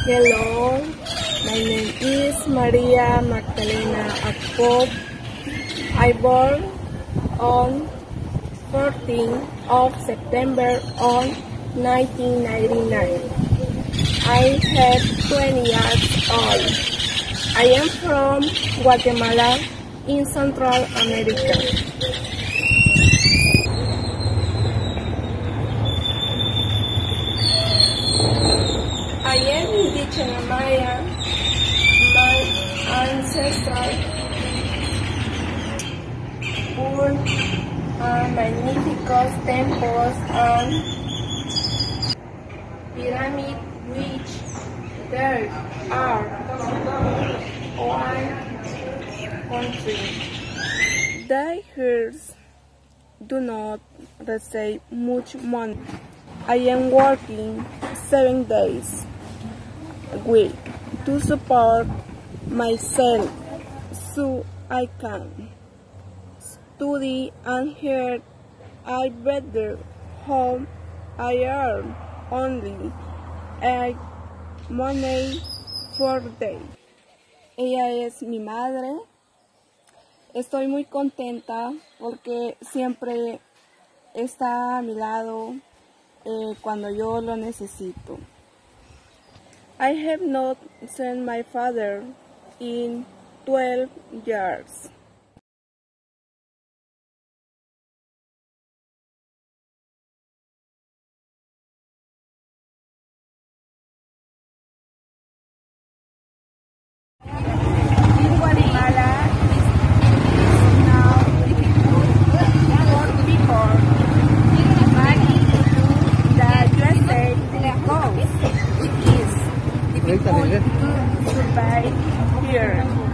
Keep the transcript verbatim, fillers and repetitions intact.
Hello, my name is Maria Magdelena. I born on fourteenth of September on nineteen ninety-nine. I have twenty years old. I am from Guatemala in Central America. I am indigenous Maya. My ancestors built magnificent temples and pyramids which there are one country. They here do not receive much money. I am working seven days a week to support myself so I can study, and here I better home I earn only eight money for day. Ella es mi madre. Estoy muy contenta porque siempre está a mi lado eh, cuando yo lo necesito. I have not seen my father in twelve years. In Guatemala, it is now difficult for people migrating to the U S A because it is difficult to survive here.